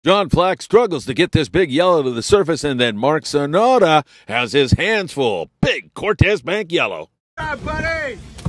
John Flack struggles to get this big yellow to the surface, and then Marc Sonoda has his hands full. Big Cortez Bank yellow. Yeah, buddy!